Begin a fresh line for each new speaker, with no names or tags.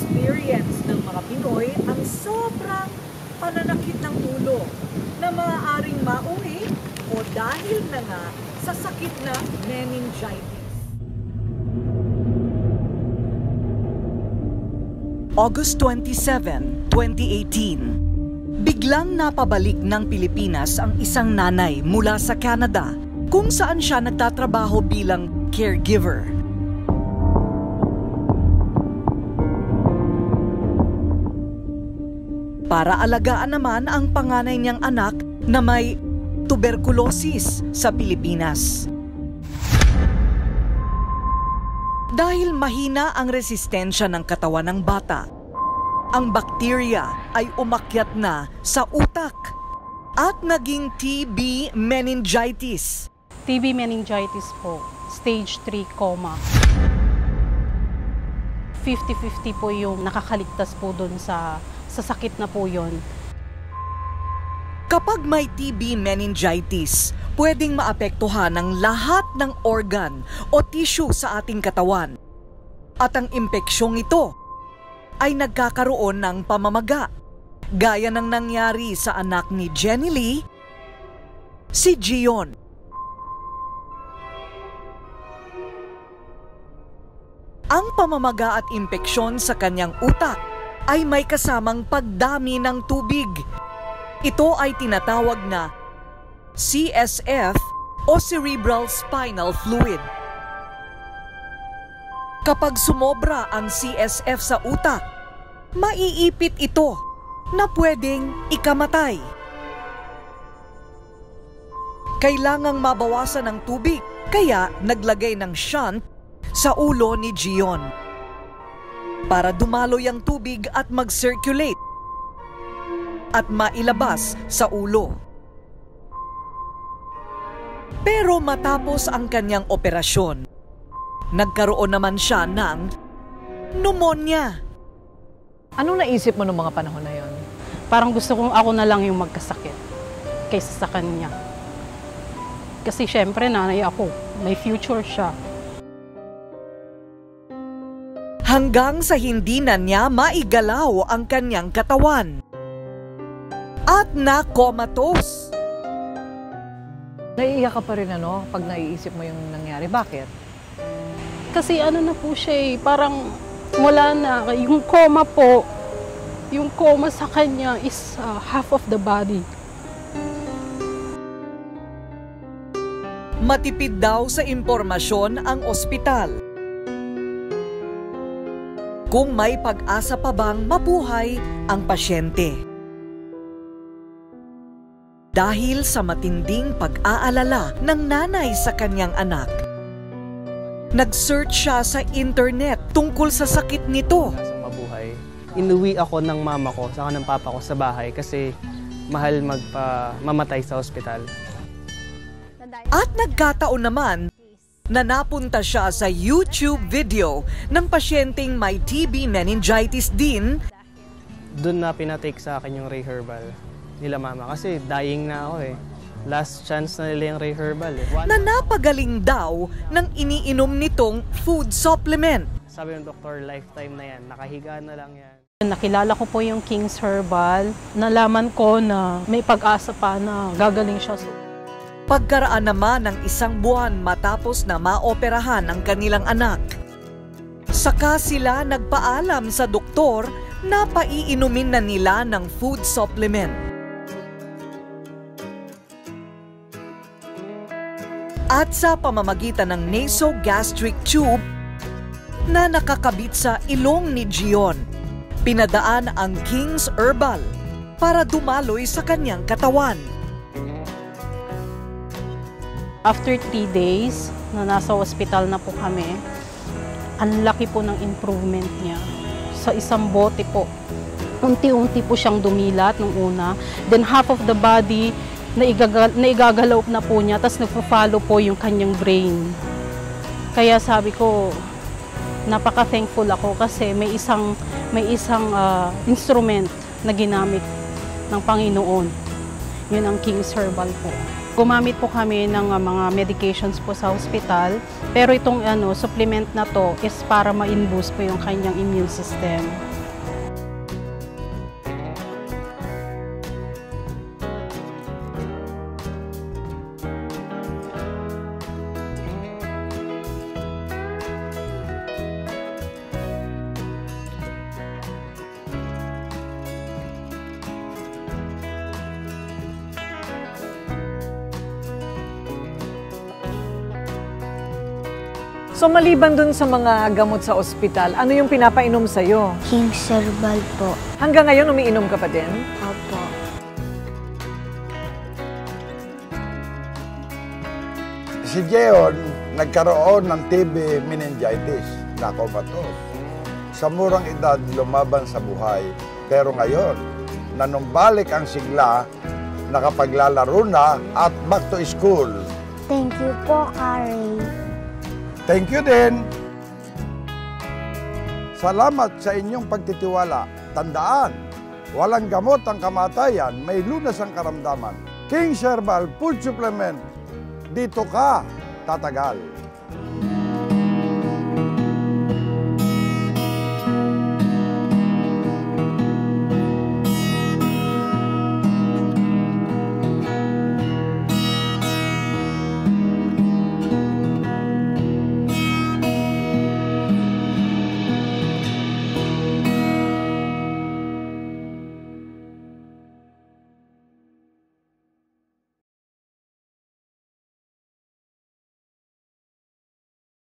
na-experience ng mga Pinoy ang sobrang pananakit ng ulo na maaaring mauwi o dahil na nga sa sakit na meningitis. August 27, 2018. Biglang napabalik ng Pilipinas ang isang nanay mula sa Canada kung saan siya nagtatrabaho bilang caregiver. Para alagaan naman ang panganay niyang anak na may tuberculosis sa Pilipinas. Dahil mahina ang resistensya ng katawan ng bata, ang bakterya ay umakyat na sa utak at naging TB meningitis.
TB meningitis po, stage 3 coma. 50-50 po yung nakakaligtas po dun sa sakit na po yun.
Kapag may TB meningitis, pwedeng maapektuhan ng lahat ng organ o tissue sa ating katawan. At ang impeksyong ito ay nagkakaroon ng pamamaga, gaya ng nangyari sa anak ni Jenny Lee, si Gion. Ang pamamaga at impeksyon sa kanyang utak ay may kasamang pagdami ng tubig. Ito ay tinatawag na CSF o Cerebral Spinal Fluid. Kapag sumobra ang CSF sa utak, maiipit ito na pwedeng ikamatay. Kailangang mabawasan ng tubig, kaya naglagay ng shunt sa ulo ni Gion para dumaloy ang tubig at mag-circulate at mailabas sa ulo. Pero matapos ang kanyang operasyon, nagkaroon naman siya ng pneumonia.
Anong naisip mo noong mga panahon na yon?
Parang gusto kong ako na lang yung magkasakit kaysa sa kanya. Kasi syempre nanay ako, may future siya.
Hanggang sa hindi na niya maigalaw ang kanyang katawan. At na-comatose.
Naiiyak ka pa rin pag naiisip mo yung nangyari. Bakit?
Kasi ano na po siya parang wala na. Yung coma po, yung coma sa kanya is half of the body.
Matipid daw sa impormasyon ang ospital. Kung may pag-asa pa bang mabuhay ang pasyente. Dahil sa matinding pag-aalala ng nanay sa kanyang anak, nag-search siya sa internet tungkol sa sakit nito.
Mabuhay. Inuwi ako ng mama ko, saka ng papa ko sa bahay kasi mahal mamatay sa ospital.
At nagkataon naman na napunta siya sa YouTube video ng pasyenteng may TB meningitis din.
Doon na pinatake sa akin yung Ray Herbal nila mama kasi dying na ako Last chance na nila yung Ray Herbal
Na napagaling daw ng iniinom nitong food supplement.
Sabi ng doktor, lifetime na yan, nakahiga na lang yan.
Nakilala ko po yung King's Herbal. Nalaman ko na may pag-asa pa na gagaling siya.
Pagkaraan naman ng isang buwan matapos na maoperahan ang kanilang anak, saka sila nagpaalam sa doktor na paiinumin na nila ng food supplement. At sa pamamagitan ng nasogastric tube na nakakabit sa ilong ni Gion, pinadaan ang King's Herbal para dumaloy sa kanyang katawan.
After 3 days na nasa ospital na po kami, ang laki po ng improvement niya. Sa isang bote po, unti-unti po siyang dumilat nung una. Then half of the body, naigagalaw na po niya, tapos nagpo-follow po yung kanyang brain. Kaya sabi ko, napaka-thankful ako kasi may isang instrument na ginamit ng Panginoon. Yun ang King's Herbal po. Gumamit po kami ng mga medications po sa hospital, pero itong supplement na to is para ma-boost po yung kanyang immune system.
So maliban dun sa mga gamot sa ospital, ano yung pinapainom sa'yo?
King Herbal po.
Hanggang ngayon, umiinom ka pa din?
Opo.
Si Jeon nagkaroon ng TB meningitis na comatose. Sa murang edad, lumaban sa buhay. Pero ngayon, nanumbalik ang sigla, nakapaglalaro na at back to school.
Thank you po, Kari.
Thank you din. Salamat sa inyong pagtitiwala. Tandaan, walang gamot ang kamatayan, may lunas ang karamdaman. King Herbal Food Supplement. Dito ka tatagal.